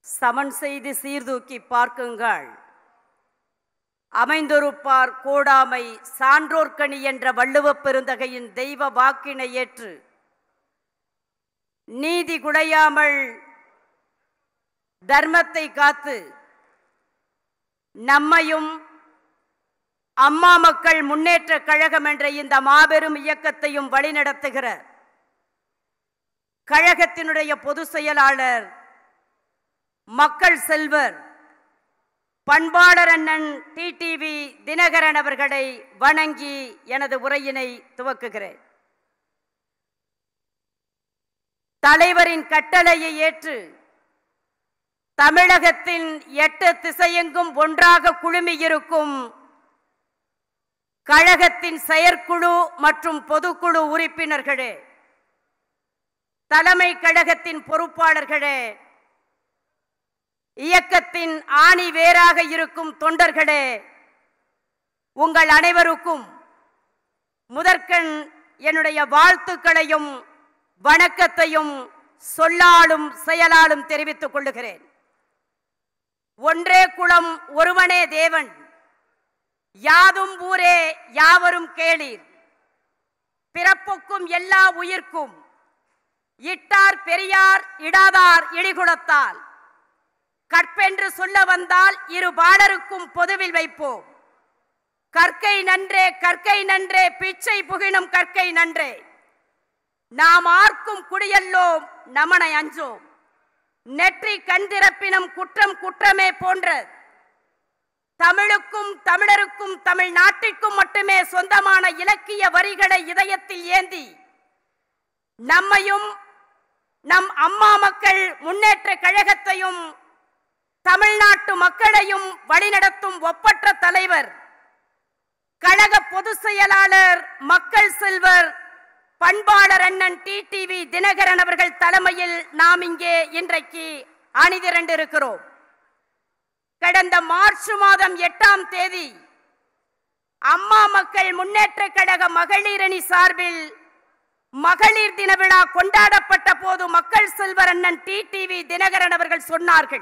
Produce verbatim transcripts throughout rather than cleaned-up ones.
சமன் செய்து சீர்தூக்கி பார்க்குங்கள். அமைந்தொருப்பார் கோடாமை சான்றோர்க்கணி என்ற வள்ளுவப் பெருந்தகையின் தெய்வ வாக்கினை ஏற்று நீதி குடையாமல் தர்மத்தை காத்து நம்மையும் அம்மா மக்கள் முன்னேற்ற கழகம் என்ற இந்த மாபெரும் இயக்கத்தையும் வழிநடத்துகிற கழகத்தினுடைய பொதுச் செயலாளர் மக்கள் செல்வர் பண்பாளர் அண்ணன் டிடிவி தினகரன் அவர்களை வணங்கி எனது உரையினை துவக்குகிறேன். தலைவரின் கட்டளையை ஏற்று தமிழகத்தின் எட்டு திசையெங்கும் ஒன்றாக குழுமியிருக்கும் கழகத்தின் செயற்குழு மற்றும் பொதுக்குழு உறுப்பினர்களே, தலைமை கழகத்தின் பொறுப்பாளர்களே, இயக்கத்தின் ஆணி வேராக இருக்கும் தொண்டர்களே, உங்கள் அனைவருக்கும் முதற்கண் என்னுடைய வாழ்த்துக்களையும் வணக்கத்தையும் சொல்லாலும் செயலாலும் தெரிவித்துக் கொள்ளுகிறேன். ஒன்றே குலம் ஒருவனே தேவன், யாதும் ஊரே யாவரும் கேளீர், பிறப்புக்கும் எல்லா உயிர்க்கும் இட்டார் பெரியார் இடாதார் இழிகுலத்தால், கற்பென்று சொல்ல வந்தால் இரு பாலருக்கும் பொதுவில் வைப்போம், கற்கை நன்றே கற்கை நன்றே பிச்சை புகினும் கற்கை நன்றே, நாம் ஆர்க்கும் குடியல்லோம் நமனை அஞ்சோம், நெற்றி கண்திறப்பினும் குற்றம் குற்றமே போன்ற தமிழுக்கும் தமிழருக்கும் தமிழ்நாட்டிற்கும் மட்டுமே சொந்தமான இலக்கிய வரிகளை இதயத்தில் ஏந்தி நம்மையும் நம் அம்மா மக்கள் முன்னேற்ற கழகத்தையும் தமிழ்நாட்டு மக்களையும் வழிநடத்தும் ஒப்பற்ற தலைவர் கழக பொதுச் செயலாளர் மக்கள் செல்வர் பண்பாளர் அண்ணன் டிடிவி தினகரன் அவர்கள் தலைமையில் நாம் இங்கே இன்றைக்கு அணிதிரண்டிருக்கிறோம். கடந்த மார்ச் மாதம் எட்டாம் தேதி அம்மா மக்கள் முன்னேற்ற கழக மகளிர் அணி சார்பில் மகளிர் தின விழா கொண்டாடப்பட்ட போது மக்கள் செல்வர் அண்ணன் டிடிவி தினகரன் அவர்கள் சொன்னார்கள்,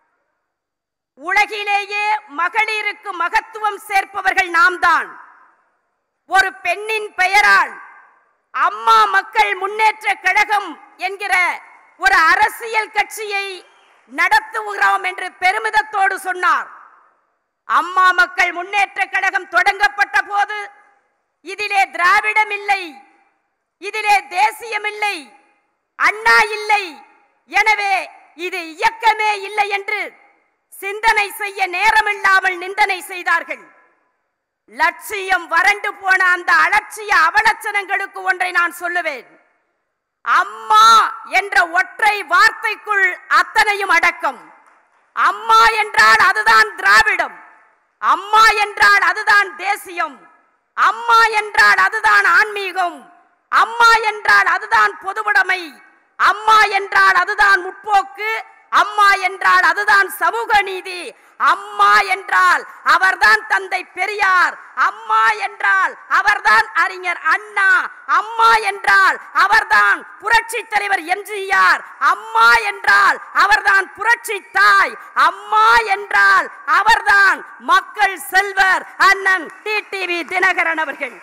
உலகிலேயே மகளிருக்கு மகத்துவம் சேர்ப்பவர்கள் நாம் தான். ஒரு பெண்ணின் பெயரால் அம்மா மக்கள் முன்னேற்ற கழகம் என்கிற ஒரு அரசியல் கட்சியை நடத்துகிறோம் என்று பெருமிதத்தோடு சொன்னார். அம்மா மக்கள் முன்னேற்ற கழகம் தொடங்கப்பட்ட போது இதிலே திராவிடம் இல்லை, இதிலே தேசியம் இல்லை, அண்ணா இல்லை, எனவே இது இயக்கமே இல்லை என்று சிந்தனை செய்ய நேரமில்லாமல் நிந்தனை செய்தார்கள். லட்சியம் வறண்டு போன அந்த அலட்சிய அவலட்சணங்களுக்கு ஒன்றை நான் சொல்லுவேன், அம்மா என்ற ஒற்றை வார்த்தைக்குள் அத்தனையும் அடக்கம். அம்மா என்றால் அதுதான் திராவிடம், அம்மா என்றால் அதுதான் தேசியம், அம்மா என்றால் அதுதான் ஆன்மீகம், அம்மா என்றால் அதுதான் பொதுவுடைமை, அம்மா என்றால் அதுதான் முற்போக்கு, அம்மா என்றால் அதுதான் சமூக நீதி, அம்மா என்றால் அவர்தான் தந்தை பெரியார், அம்மா என்றால் அவர்தான் அறிஞர் அண்ணா, அம்மா என்றால் அவர்தான் புரட்சி தலைவர் எம்ஜிஆர், அம்மா என்றால் அவர்தான் புரட்சி தாய், அம்மா என்றால் அவர்தான் மக்கள் செல்வர் அண்ணன் டிடிவி தினகரன் அவர்கள்.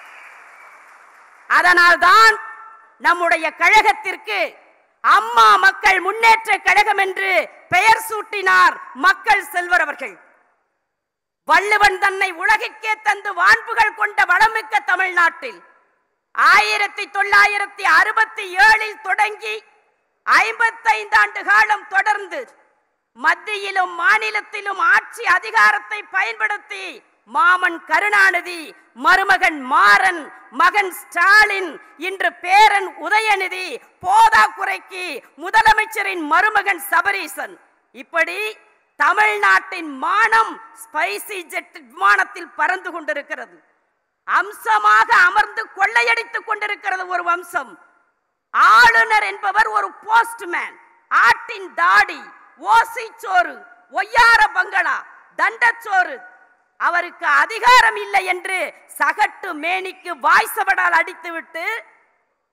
அதனால்தான் நம்முடைய கழகத்திற்கு அம்மா மக்கள் முன்னேற்ற கழகம் என்று பெயர் சூட்டினார் மக்கள் செல்வர் அவர்கள். வள்ளுவன் தன்னை உலகிற்கே தந்து வான்புகள் கொண்ட வளமிக்க தமிழ்நாட்டில் ஆயிரத்தி தொள்ளாயிரத்தி அறுபத்தி ஏழில் தொடங்கி ஐம்பத்தைந்து ஆண்டு காலம் தொடர்ந்து மத்தியிலும் மாநிலத்திலும் ஆட்சி அதிகாரத்தை பயன்படுத்தி மாமன் கருணாநிதி, மருமகன் மாறன், மகன் ஸ்டாலின், இன்று பேரன் உதயநிதி, போதா குறைக்கு முதலமைச்சரின் மருமகன் சபரீசன், இப்படி தமிழ்நாட்டின் மானம் ஸ்பைசி ஜெட் விமானத்தில் பறந்து கொண்டிருக்கிறது. அம்சமாக அமர்ந்து கொள்ளையடித்துக் கொண்டிருக்கிறது ஒரு வம்சம். ஆளுநர் என்பவர் ஒரு போஸ்ட்மேன், ஆட்டின் தாடி, ஓசி சோறு, ஒய்யார பங்களா, தண்டச்சோறு, அவருக்கு அதிகாரம் இல்லை என்று சகட்டு மேனிக்கு வாய்சவடால் அடித்துவிட்டு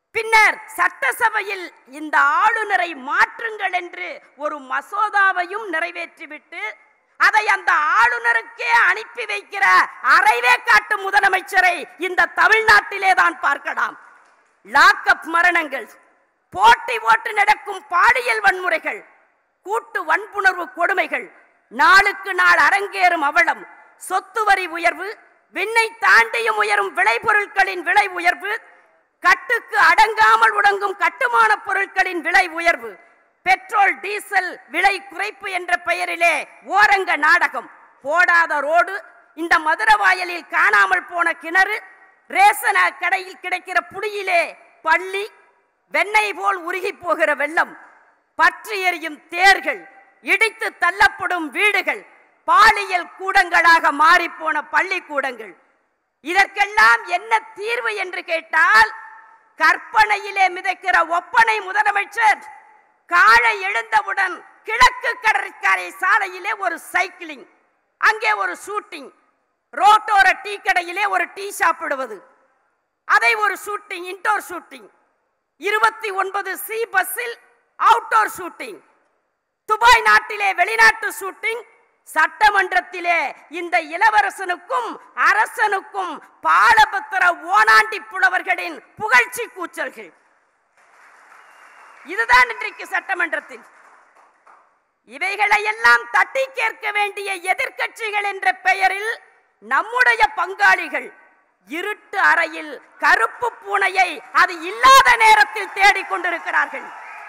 பின்னர் சட்டசபையில் இந்த ஆளுநரை மாற்றுங்கள் என்று ஒரு மசோதாவையும் நிறைவேற்றிவிட்டு அதை அந்த ஆளுநருக்கே அனுப்பி வைக்கிற அரைவே காட்டு முதலமைச்சரை இந்த தமிழ்நாட்டிலே தான் பார்க்கலாம். லாக்அப் மரணங்கள், போட்டி ஓட்டு நடக்கும் பாலியல் வன்முறைகள், கூட்டு வன்புணர்வு கொடுமைகள், நாளுக்கு நாள் அரங்கேறும் அவலம், சொத்து வரி உயர்வு, விண்ணை தாண்டியும் உயரும் விளைபொருட்களின் விலை உயர்வு, கட்டுக்கு அடங்காமல் உடங்கும் கட்டுமான பொருட்களின் விலை உயர்வு, பெட்ரோல் டீசல் விலை குறைப்பு என்ற பெயரிலே ஓரங்க நாடகம், போடாத ரோடு, இந்த மதுரவாயலில் காணாமல் போன கிணறு, ரேசன கடையில் கிடைக்கிற புளியிலே பள்ளி, வெண்ணெய் போல் உருகி போகிற வெள்ளம், பற்றி எரியும் தேர்கள், இடித்து தள்ளப்படும் வீடுகள், பாலியல் கூடங்களாக மாறிப்போன பள்ளிக்கூடங்கள். இதற்கெல்லாம் என்ன தீர்வு என்று கேட்டால், கற்பனையிலே மிதக்கிற ஒப்பனை முதலமைச்சர் காலை எழுந்தவுடன் கிழக்கு கடற்கரை சாலையிலே ஒரு சைக்கிளிங், அங்கே ஒரு ஷூட்டிங், ரோட்டோர டீ கடையிலே ஒரு டீ சாப்பிடுவது, அதை ஒரு ஷூட்டிங், இன்டோர் ஷூட்டிங், இருபத்தி ஒன்பது சி பஸ்ஸில் அவுட்டோர் ஷூட்டிங், துபாய் நாட்டிலே வெளிநாட்டு ஷூட்டிங், சட்டமன்றத்திலே இந்த இளவரசனுக்கும் அரசனுக்கும் பாலபத்திர ஓனாண்டி புலவர்களின் புகழ்ச்சி கூச்சல்கள். இதுதான் இன்றைக்கு சட்டமன்றத்தில். இவைகளை எல்லாம் தட்டி கேட்க வேண்டிய எதிர்க்கட்சிகள் என்ற பெயரில் நம்முடைய பங்காளிகள் இருட்டு அறையில் கருப்பு பூனையை அது இல்லாத நேரத்தில் தேடிக் கொண்டிருக்கிறார்கள்.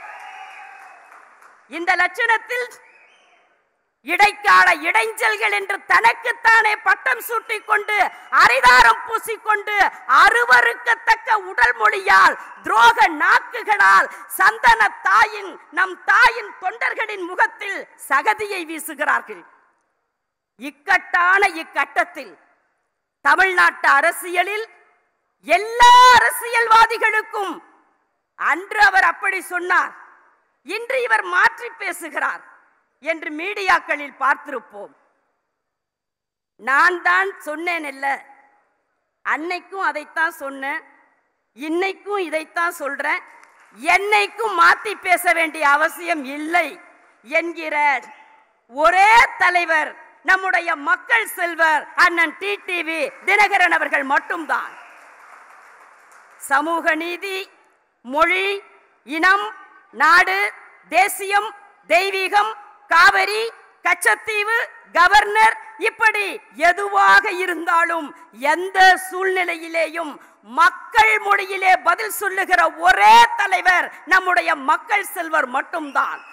இந்த லட்சணத்தில் இடைக்கால இடைஞ்சல்கள் என்று தனக்குத்தானே பட்டம் சூட்டிக் கொண்டு அரிதாரம் பூசிக்கொண்டு அருவருக்கத்தக்க உடல் மொழியால் துரோக நாக்குகளால் சந்தன தாயின் நம் தாயின் தொண்டர்களின் முகத்தில் சகதியை வீசுகிறார்கள். இக்கட்டான இக்கட்டத்தில் தமிழ்நாட்டு அரசியலில் எல்லா அரசியல்வாதிகளுக்கும் அன்று அவர் அப்படி சொன்னார், இன்று இவர் மாற்றி பேசுகிறார் என்று மீடியாக்களில் பார்த்திருப்போம். நான் தான் சொன்னேன் இல்ல, அன்னைக்கும் அதைத்தான் சொன்னேன், இன்னைக்கும் இதைத்தான் சொல்றேன், என்னைக்கும் மாத்தி பேச வேண்டிய அவசியம் இல்லை என்கிற ஒரே தலைவர் நம்முடைய மக்கள் செல்வர் அண்ணன் டிடிவி தினகரன் அவர்கள் மட்டும்தான். சமூக நீதி, மொழி, இனம், நாடு, தேசியம், தெய்வீகம், காவிரி, கச்சத்தீவு, கவர்னர், இப்படி எதுவாக இருந்தாலும் எந்த சூழ்நிலையிலேயும் மக்கள் மொழியிலே பதில் சொல்லுகிற ஒரே தலைவர் நம்முடைய மக்கள் செல்வர் மட்டும்தான்.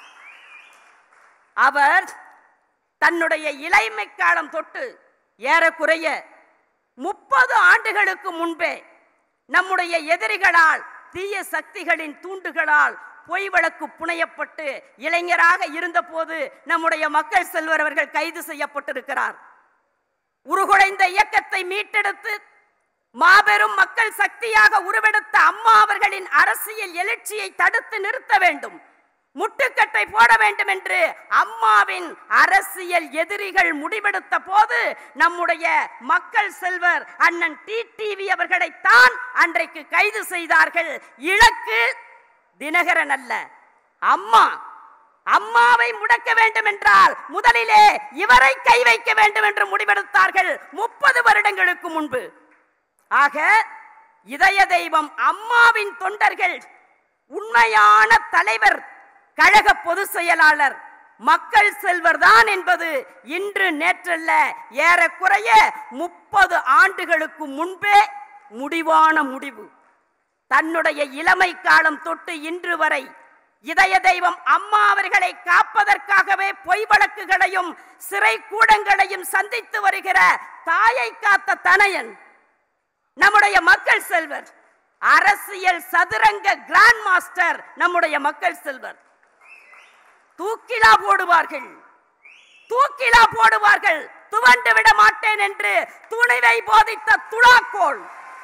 அவர் தன்னுடைய இளமை காலம் தொட்டு ஏறக்குறைய முப்பது ஆண்டுகளுக்கு முன்பே நம்முடைய எதிரிகளால், தீய சக்திகளின் தூண்டுகளால் பொய் வழக்கு புனையப்பட்டு இளைஞராக இருந்த போது நம்முடைய மக்கள் செல்வர் அவர்கள் கைது செய்யப்பட்டிருக்கிறார். உருகுலைந்த இயக்கத்தை மீட்டெடுத்து மாபெரும் மக்கள் சக்தியாக உருவெடுத்த அம்மா அவர்களின் அரசியல் எழுச்சியை தடுத்து நிறுத்த வேண்டும், முட்டுக்கட்டை போட வேண்டும் என்று அம்மாவின் அரசியல் எதிரிகள் முடிவெடுத்த போது நம்முடைய மக்கள் செல்வர் அண்ணன் டிடிவி அவர்களைத்தான் அன்றைக்கு கைது செய்தார்கள். இலக்கு தினகரன் அல்ல, அம்மா. அம்மாவை முடக்க வேண்டும் என்றால் முதலிலே இவரை கை வைக்க வேண்டும் என்று முடிவெடுத்தார்கள் முப்பது வருடங்களுக்கு முன்பு. ஆக இதய தெய்வம் அம்மாவின் தொண்டர்கள், உண்மையான தலைவர் கழக பொதுச் செயலாளர் மக்கள் செல்வர் தான் என்பது இன்று நேற்றல்ல, ஏறக்குறைய முப்பது ஆண்டுகளுக்கு முன்பே முடிவான முடிவு. தன்னுடைய இளமை காலம் தொட்டு இன்று வரை இதய தெய்வம் அம்மா அவர்களை காப்பதற்காகவே பொய் வழக்குகளையும் சிறை கூடங்களையும் சந்தித்து வருகிற தாயை காத்த தனையன் நம்முடைய மக்கள் செல்வர், அரசியல் சதுரங்க கிராண்ட் மாஸ்டர் நம்முடைய மக்கள் செல்வர். தூக்கிலா போடுவார்கள், தூக்கிலா போடுவார்கள், துவண்டு விட மாட்டேன் என்று துணிவை போதித்த துலாக்கோள்.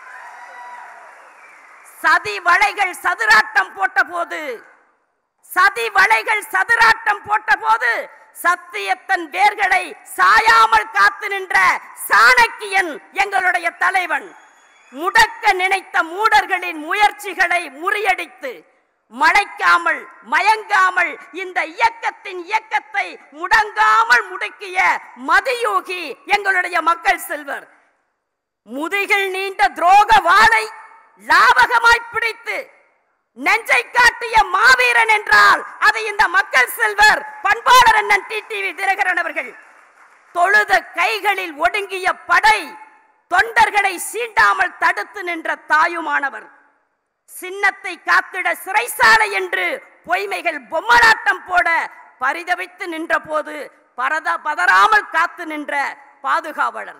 சதி வளைகள் சதுராட்டம் போட்ட போது சதி வளைகள் சதுராட்டம் போட்ட போது சத்தியத்தன் வேர்களை சாயாமல் காத்து நின்ற சாணக்கியன் எங்களுடைய தலைவன். முடக்க நினைத்த மூடர்களின் முயற்சிகளை முறியடித்து மலைக்காமல் மயங்காமல் இந்த இயக்கத்தின் இயக்கத்தை முடங்காமல் முடக்கிய மதியோகி எங்களுடைய மக்கள் செல்வர். முதுகில் நீண்ட துரோக வாளை லாபகமாய் பிடித்து நெஞ்சை காட்டிய மாவீரன் என்றால் அது இந்த மக்கள் செல்வர் பண்பாளர் அண்ணன் டிடிவி தினகரன் அவர்கள். தொழுத கைகளில் ஒடுங்கிய படை தொண்டர்களை சீண்டாமல் தடுத்து நின்ற தாயுமானவர். சின்னத்தை காத்திட சிறைசாலை என்று பொய்மைகள் பொம்மலாட்டம் போட பரிதவித்து நின்ற போது பரத பதறாமல் காத்து நின்ற பாதுகாவலர்.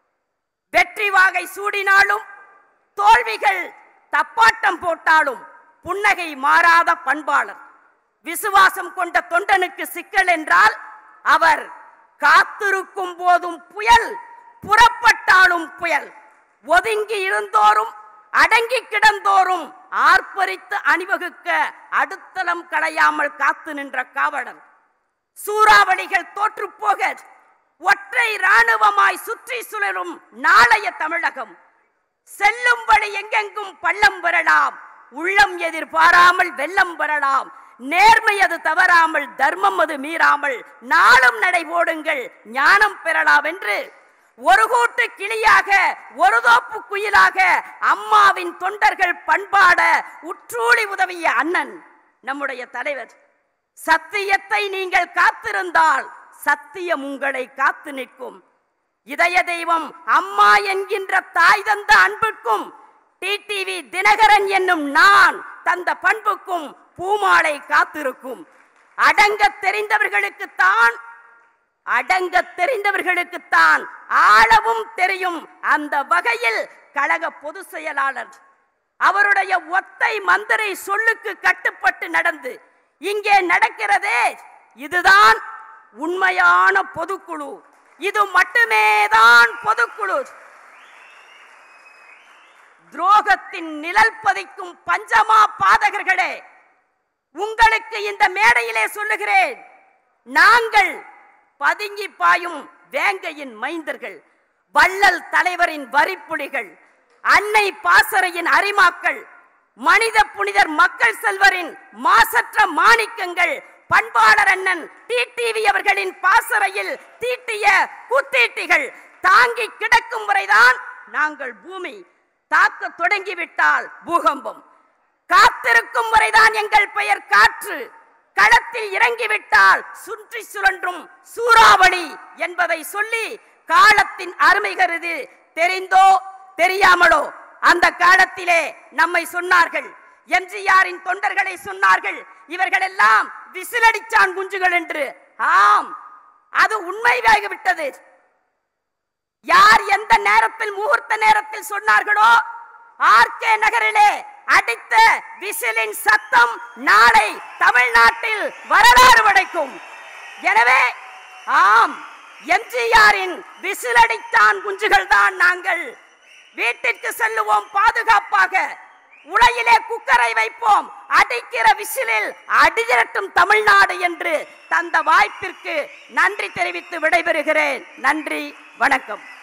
வெற்றி வாகை சூடினாலும் தோல்விகள் தப்பாட்டம் போட்டாலும் புன்னகை மாறாத பண்பாளர். விசுவாசம் கொண்ட தொண்டனுக்கு சிக்கல் என்றால் அவர் காத்திருக்கும் போதும் புயல், புறப்பட்டாலும் புயல். ஒதுங்கி இருந்தோறும் அடங்கி கிடந்தோறும் ஆர்ப்பரித்து அணிவகுக்க அடுத்தலம் களையாமல் காத்து நின்ற காவலர். சூறாவளிகள் தோற்று போக ஒற்றை இராணுவமாய் சுற்றி சுழலும் நாளைய தமிழகம். செல்லும் வழி எங்கெங்கும் பள்ளம் பெறலாம், உள்ளம் எதிர்பாராமல் வெள்ளம் பெறலாம். நேர்மை அது தவறாமல், தர்மம் அது மீறாமல் நாளும் நடைபோடுங்கள், ஞானம் பெறலாம் என்று ஒரு கூட்டு கிளியாக ஒரு தோப்பு குயிலாக அம்மாவின் தொண்டர்கள் பண்பாட உற்றூழி உதவிய அண்ணன் நம்முடைய தலைவர். சத்தியத்தை நீங்கள் காத்திருந்தால் சத்தியம் உங்களை காத்து நிற்கும். இதய தெய்வம் அம்மா என்கின்ற தாய் தந்த அன்புக்கும் டிடிவி தினகரன் என்னும் நான் தந்த பண்புக்கும் பூமாலை காத்திருக்கும். அடங்க தெரிந்தவர்களுக்குத்தான் அடங்க தெரிந்தவர்களுக்குத்தான் ஆளவும் தெரியும். அந்த வகையில் கழக பொதுச் செயலாளர் அவருடைய ஒத்தை மந்திரை சொல்லுக்கு கட்டுப்பட்டு நடந்து இங்கே நடக்கிறதே இதுதான் உண்மையான பொதுக்குழு. இது மட்டுமேதான் பொதுக்குழு. துரோகத்தின் நிழல் பதிக்கும் பஞ்சமா பாதகர்களே, உங்களுக்கு இந்த மேடையிலே சொல்லுகிறேன், நாங்கள் பதுங்கி பாயும் வேங்கையின் மைந்தர்கள், வள்ளல் தலைவரின் வரிப்புலிகள், அன்னை பாசறையின் அரிமாக்கள், மனித புனிதர் மக்கள் செல்வரின் மாசற்ற மாணிக்கங்கள், பண்பாளர் அண்ணன் டிடிவி அவர்களின் பாசறையில் தீட்டிய குத்தீட்டிகள். தாங்கி கிடக்கும் வரைதான் நாங்கள் பூமி, தாக்க தொடங்கிவிட்டால் பூகம்பம். காத்திருக்கும் வரைதான் எங்கள் பெயர் காற்று, களத்தில் இறங்கிவிட்டால் சுற்றி சுழன்றும் சூறாவளி என்பதை சொல்லி காலத்தின் அருமை கருதி தெரிந்தோ தெரியாமலோ அந்த காலத்திலே நம்மை சொன்னார்கள். எம்ஜிஆரின் தொண்டர்களை சொன்னார்கள், இவர்கள் எல்லாம் விசிலடிச்சான் குஞ்சுகள் என்று. ஆம், அது உண்மையாகிவிட்டது. யார் எந்த நேரத்தில் முகூர்த்த நேரத்தில் சொன்னார்களோ ஆர்கே நகரிலே அடித்த விசிலின் சத்தம் நாளை தமிழ்நாட்டில் வரலாறு படைக்கும். எனவே ஆம், எம்ஜிஆரின் விசிலடித்தான் குஞ்சுகள் தான் நாங்கள். வீட்டிற்கு செல்லுவோம் பாதுகாப்பாக, உலையிலே குக்கரை வைப்போம், அடிக்கிற விசிலில் அடிதிரட்டும் தமிழ்நாடு என்று தந்த வாய்ப்பிற்கு நன்றி தெரிவித்து விடைபெறுகிறேன். நன்றி, வணக்கம்.